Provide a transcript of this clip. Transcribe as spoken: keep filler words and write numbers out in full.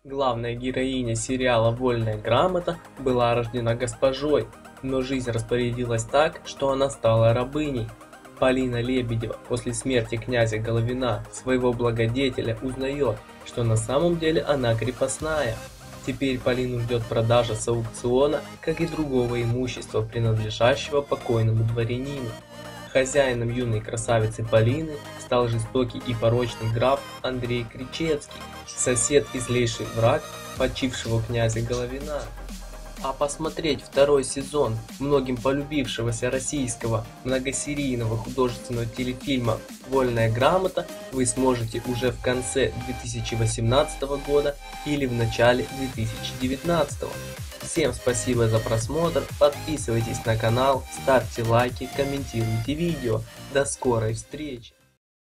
Главная героиня сериала «Вольная грамота» была рождена госпожой, но жизнь распорядилась так, что она стала рабыней. Полина Лебедева после смерти князя Головина, своего благодетеля, узнает, что на самом деле она крепостная. Теперь Полину ждет продажа с аукциона, как и другого имущества, принадлежащего покойному дворянину. Хозяином юной красавицы Полины стал жестокий и порочный граф Андрей Кричевский, сосед и злейший враг почившего князя Головина. А посмотреть второй сезон многим полюбившегося российского многосерийного художественного телефильма «Вольная грамота» вы сможете уже в конце две тысячи восемнадцатого года или в начале две тысячи девятнадцатого. Всем спасибо за просмотр, подписывайтесь на канал, ставьте лайки, комментируйте видео. До скорой встречи!